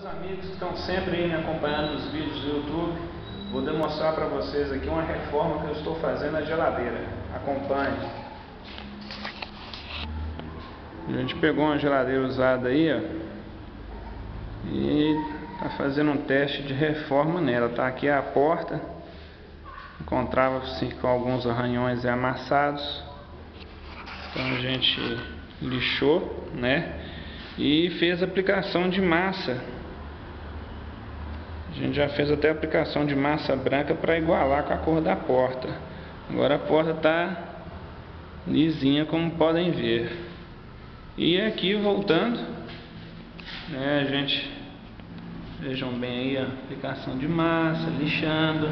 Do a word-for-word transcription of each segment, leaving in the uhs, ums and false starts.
meus amigos que estão sempre aí me acompanhando nos vídeos do YouTube, vou demonstrar para vocês aqui uma reforma que eu estou fazendo na geladeira. Acompanhe. A gente pegou uma geladeira usada aí, ó, e tá fazendo um teste de reforma nela. Tá aqui a porta, encontrava-se com alguns arranhões amassados, então a gente lixou, né, e fez aplicação de massa. A gente já fez até a aplicação de massa branca para igualar com a cor da porta. Agora a porta está lisinha, como podem ver. E aqui voltando, né, a gente, vejam bem aí a aplicação de massa, lixando.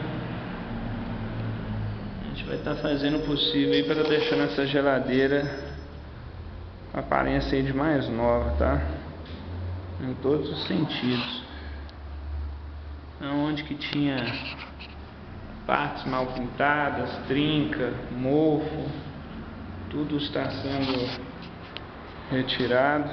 A gente vai estar tá fazendo o possível aí para deixar essa geladeira com a aparência aí de mais nova, tá? Em todos os sentidos. Onde que tinha partes mal pintadas, trinca, mofo, tudo está sendo retirado.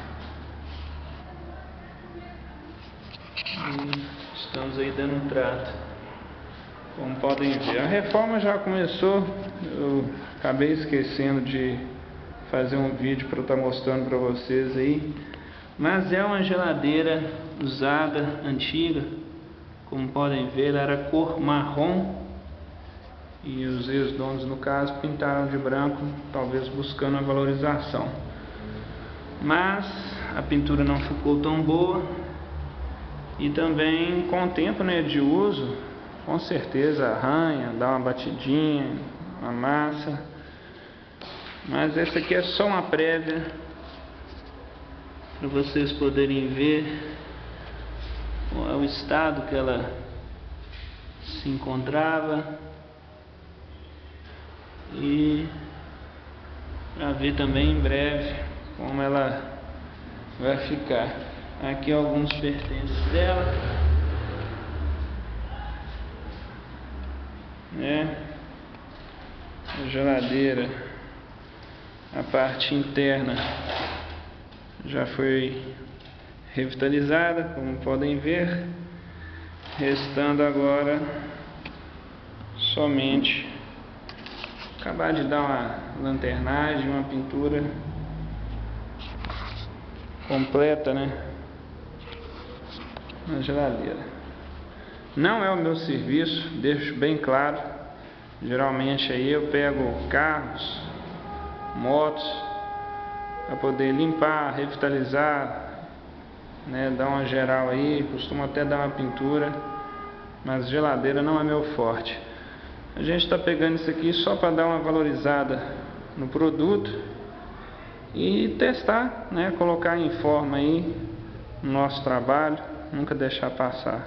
E estamos aí dando um trato. Como podem ver, a reforma já começou. Eu acabei esquecendo de fazer um vídeo para estar mostrando para vocês aí. Mas é uma geladeira usada, antiga. Como podem ver, ela era cor marrom e os ex-donos, no caso, pintaram de branco, talvez buscando a valorização. Mas a pintura não ficou tão boa e também com o tempo, né, de uso, com certeza arranha, dá uma batidinha, uma massa. Mas essa aqui é só uma prévia para vocês poderem ver o estado que ela se encontrava e para ver também em breve como ela vai ficar. Aqui alguns pertences dela, né? A geladeira, a parte interna já foi revitalizada, como podem ver, restando agora somente acabar de dar uma lanternagem, uma pintura completa, né, na geladeira. Não é o meu serviço, deixo bem claro. Geralmente aí eu pego carros, motos, para poder limpar, revitalizar, né, dar uma geral aí, costumo até dar uma pintura, mas geladeira não é meu forte. A gente está pegando isso aqui só para dar uma valorizada no produto e testar, né, colocar em forma aí no nosso trabalho, nunca deixar passar.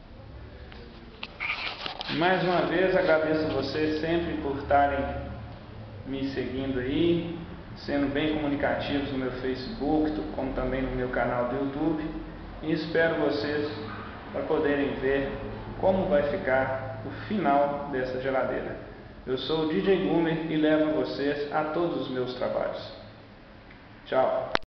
Mais uma vez agradeço a vocês sempre por estarem me seguindo aí, sendo bem comunicativos no meu Facebook, como também no meu canal do YouTube, e espero vocês para poderem ver como vai ficar o final dessa geladeira. Eu sou o D J Gumer e levo vocês a todos os meus trabalhos. Tchau!